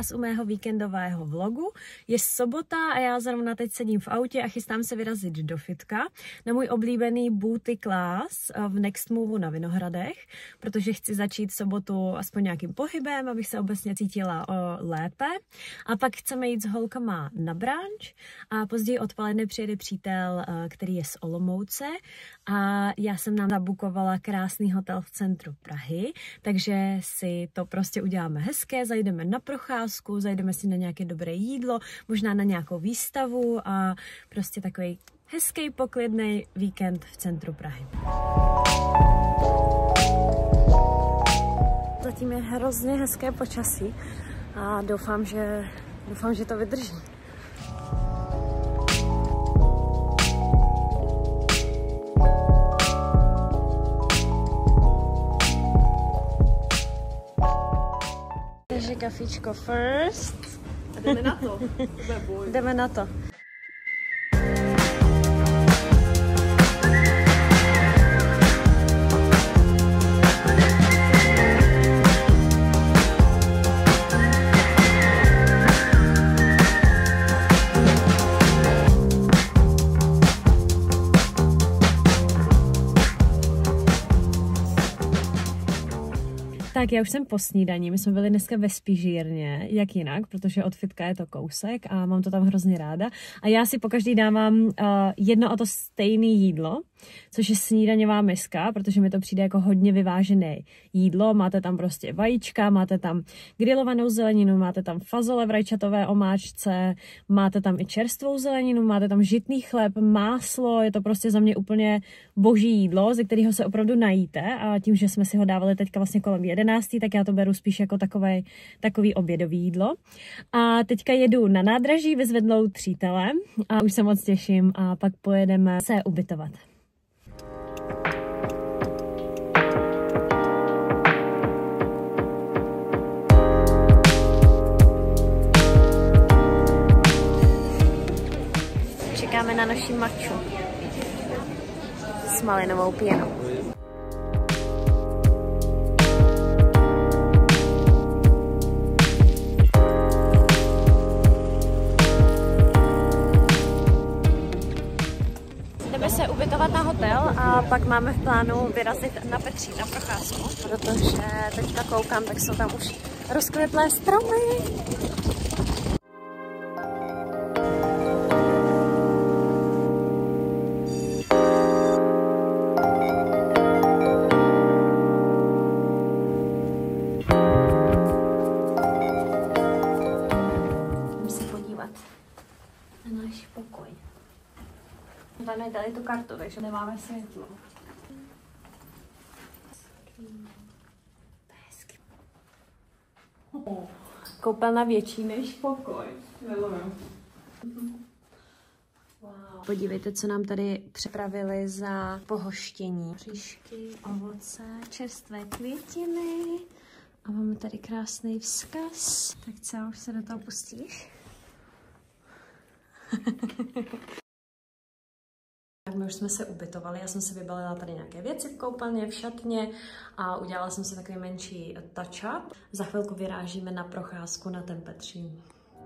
vás u mého víkendového vlogu. Je sobota a já zrovna teď sedím v autě a chystám se vyrazit do fitka na můj oblíbený booty class v Next Move na Vinohradech, protože chci začít sobotu aspoň nějakým pohybem, abych se obecně cítila lépe. A pak chceme jít s holkama na brunch a později odpoledne přijede přítel, který je z Olomouce a já jsem nám nabukovala krásný hotel v centru Prahy, takže si to prostě uděláme hezké, zajdeme na procházku, zajdeme si na nějaké dobré jídlo, možná na nějakou výstavu a prostě takový hezký, poklidný víkend v centru Prahy. Zatím je hrozně hezké počasí a doufám, že to vydrží. Takže kafíčko first. A jdeme na to. Jdeme na to. Tak já už jsem po snídani, my jsme byli dneska ve Spižírně, jak jinak, protože od fitka je to kousek a mám to tam hrozně ráda. A já si pokaždý dávám jedno a to stejné jídlo, což je snídaňová miska, protože mi to přijde jako hodně vyvážené jídlo. Máte tam prostě vajíčka, máte tam grilovanou zeleninu, máte tam fazole v rajčatové omáčce, máte tam i čerstvou zeleninu, máte tam žitný chléb, máslo, je to prostě za mě úplně boží jídlo, ze kterého se opravdu najíte a tím, že jsme si ho dávali teďka vlastně kolem 11, tak já to beru spíš jako takový obědový jídlo. A teďka jedu na nádraží vyzvednout přítele a už se moc těším a pak pojedeme se ubytovat. Čekáme na naši matču s malinovou pěnou. Se ubytovat na hotel a pak máme v plánu vyrazit na Petřín na procházku, protože teďka koukám, tak jsou tam už rozkvetlé stromy. Jdeme se podívat na náš pokoj. Tam je dali tu kartu, takže nemáme světlo. Koupelna větší než pokoj. Wow. Podívejte, co nám tady připravili za pohoštění. Příšky, ovoce, čerstvé květiny. A máme tady krásný vzkaz. Tak co, už se do toho pustíš? My už jsme se ubytovali, já jsem si vybalila tady nějaké věci v koupelně, v šatně a udělala jsem si takový menší touch-up. Za chvilku vyrážíme na procházku na ten Petřín.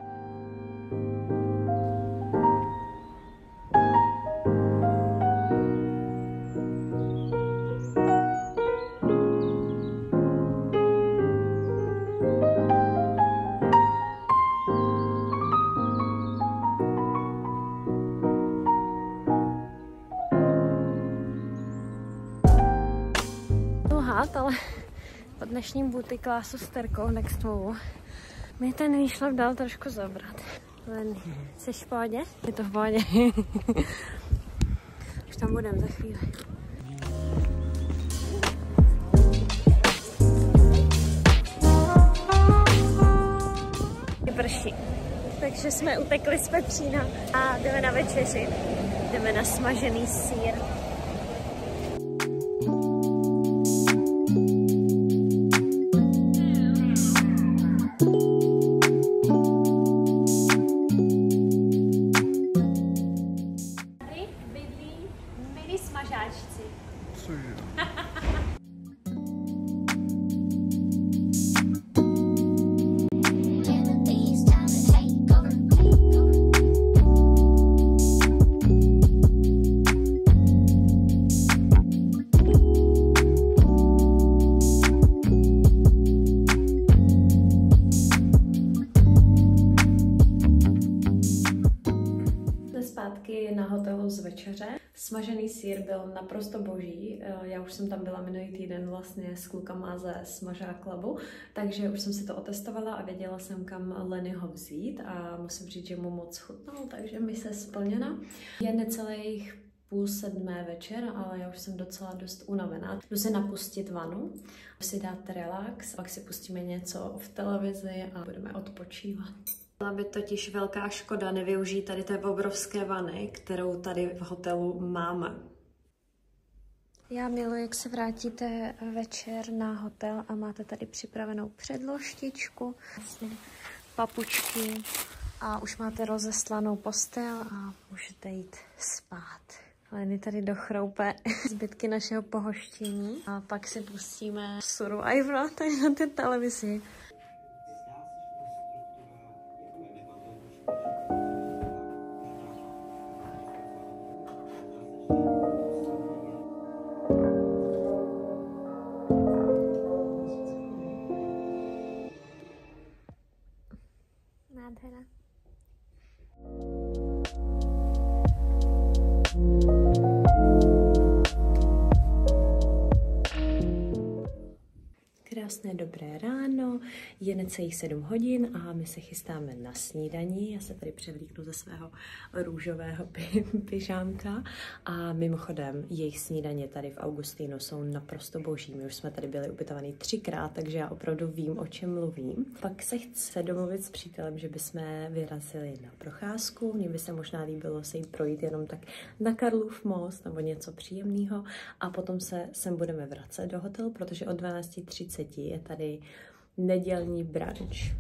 Ale po dnešním booty classu s Terkou Next Move mi ten výšlep dal trošku zabrat. Jsi v pohodě? Je to v pohodě. Už tam budem za chvíli. Prší. Takže jsme utekli z Petřína a jdeme na večeři. Jdeme na smažený sýr. Smažáčci. Cože? zpátky na hotelu z večeře. Smažený sýr byl naprosto boží. Já už jsem tam byla minulý týden vlastně s klukama ze Smažák Clubu, takže už jsem si to otestovala a věděla jsem, kam Lennyho vzít a musím říct, že mu moc chutnal, takže mise splněna. Je necelých 6:30 večer, ale já už jsem docela dost unavená. Jdu si napustit vanu, si dát relax, pak si pustíme něco v televizi a budeme odpočívat. Byla by totiž velká škoda nevyužít tady té obrovské vany, kterou tady v hotelu máme. Já miluji, jak se vrátíte večer na hotel a máte tady připravenou předložtičku, vlastně papučky a už máte rozeslanou postel a můžete jít spát. Lenny tady dochroupe zbytky našeho pohoštění a pak si pustíme Survivor tady na té televizi. Nádhera. Krásné dobré ráno, je necelých 7 hodin a my se chystáme na snídani. Já se tady převlíknu ze svého růžového pyžámka a mimochodem jejich snídaně tady v Augustínu jsou naprosto boží. My už jsme tady byli ubytovaný 3krát, takže já opravdu vím, o čem mluvím. Pak se chce domluvit s přítelem, že bychom vyrazili na procházku. Mně by se možná líbilo se jít projít jenom tak na Karlův most nebo něco příjemného a potom se sem budeme vracet do hotelu, protože od 12:30 je tady nedělní brunch.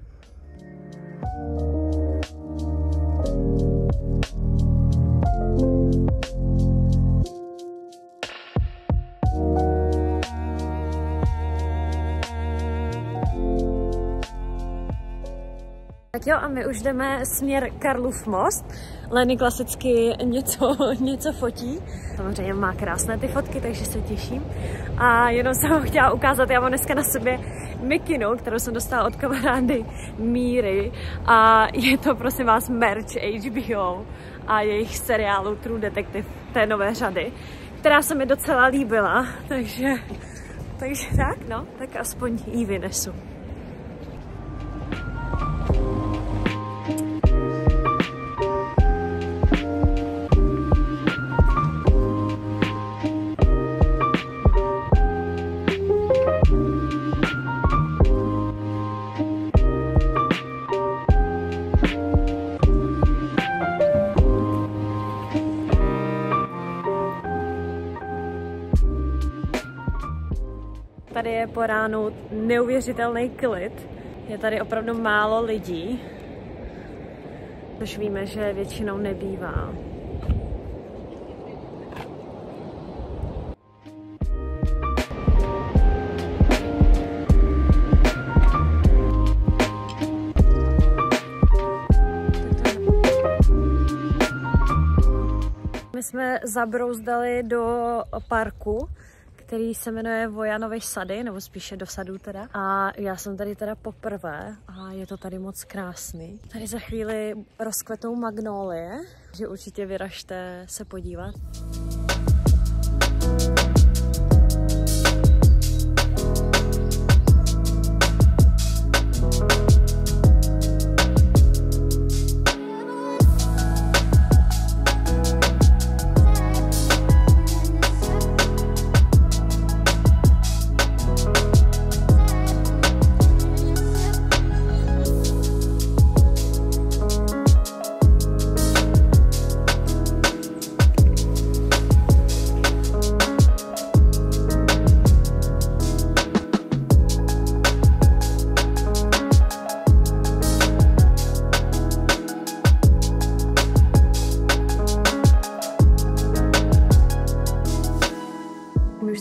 Tak jo, a my už jdeme směr Karlův most. Lenny klasicky něco fotí. Samozřejmě má krásné ty fotky, takže se těším. A jenom jsem ho chtěla ukázat, já mám dneska na sobě mikinu, kterou jsem dostala od kamarády Míry. A je to, prosím vás, merch HBO a jejich seriálu True Detective, té nové řady, která se mi docela líbila. Takže tak, no, tak aspoň ji vynesu. Tady je po ránu neuvěřitelný klid. Je tady opravdu málo lidí, což víme, že většinou nebývá. My jsme zabrouzdali do parku, který se jmenuje Vojanovy sady, nebo spíše do sadů teda. A já jsem tady teda poprvé a je to tady moc krásný. Tady za chvíli rozkvetou magnolie, že určitě vyražte se podívat.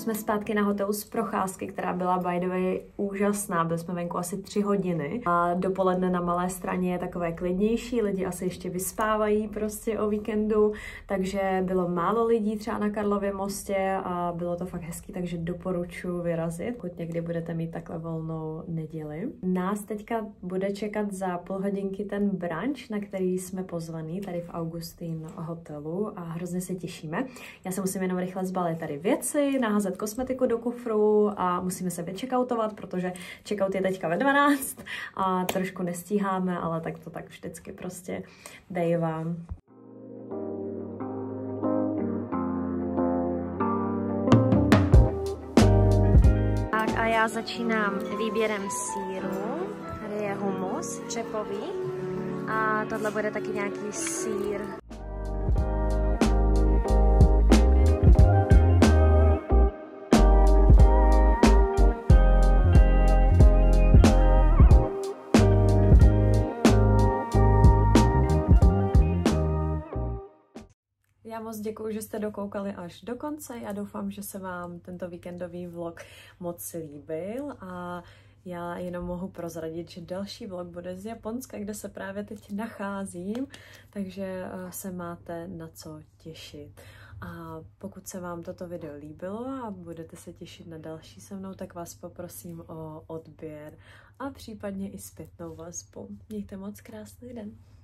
jsme zpátky na hotelu z procházky, která byla by the way úžasná. Byli jsme venku asi 3 hodiny a dopoledne na Malé Straně je takové klidnější, lidi asi ještě vyspávají prostě o víkendu, takže bylo málo lidí třeba na Karlově mostě a bylo to fakt hezký, takže doporučuji vyrazit, pokud někdy budete mít takhle volnou neděli. Nás teďka bude čekat za půl hodinky ten brunch, na který jsme pozvaní tady v Augustin hotelu a hrozně se těšíme. Já se musím jenom rychle zbalit tady věci, naházet kosmetiku do kufru a musíme se vycheckoutovat, protože checkout je teďka ve 12 a trošku nestíháme, ale tak to tak vždycky prostě dejvám. Tak a já začínám výběrem sýru. Tady je humus řepový a tohle bude taky nějaký sýr. Já moc děkuju, že jste dokoukali až do konce. Já doufám, že se vám tento víkendový vlog moc líbil a já jenom mohu prozradit, že další vlog bude z Japonska, kde se právě teď nacházím, takže se máte na co těšit. A pokud se vám toto video líbilo a budete se těšit na další se mnou, tak vás poprosím o odběr a případně i zpětnou vazbu. Mějte moc krásný den.